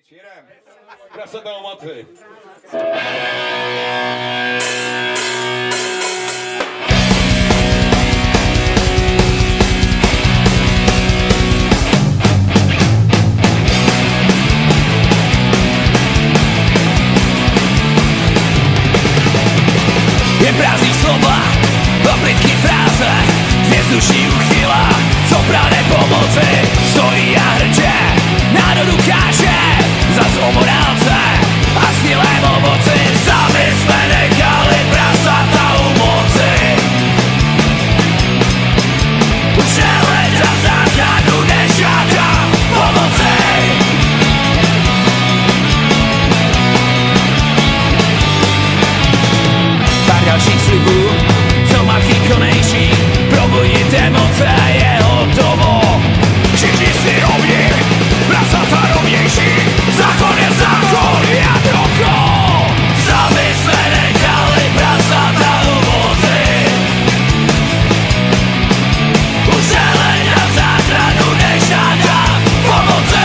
Přijedem. Prasata moci. Je prázdný slova, oplitky fráze, zvězduší uchyla, co prane pomoci, stojí a hrče, národu káže, zas o morálce a snílém ovoci, sami jsme nechali prasata u moci. Už nehledám záchranu, nežádám pomoci. Pár dalších slibů, co má výkonnější, probudit emoce, je hotovo. Všichni si rovní, prasata rovnější, zákon je zákon, jadroko. Sami jsme nechali prasata u moci. Už nehledám záchranu, nežádám pomoci.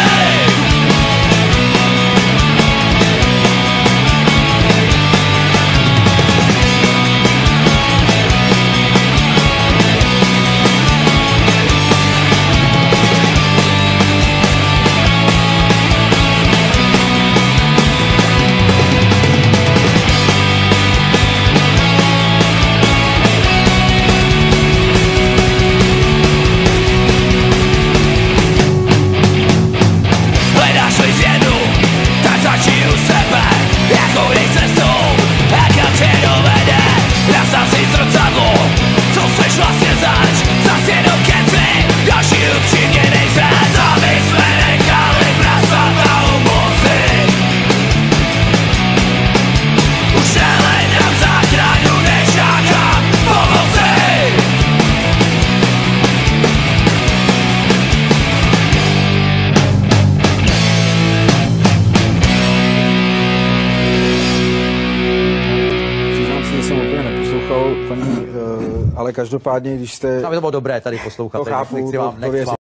Ale každopádně, když jste... To bylo dobré tady poslouchat. To chápu, nechci vám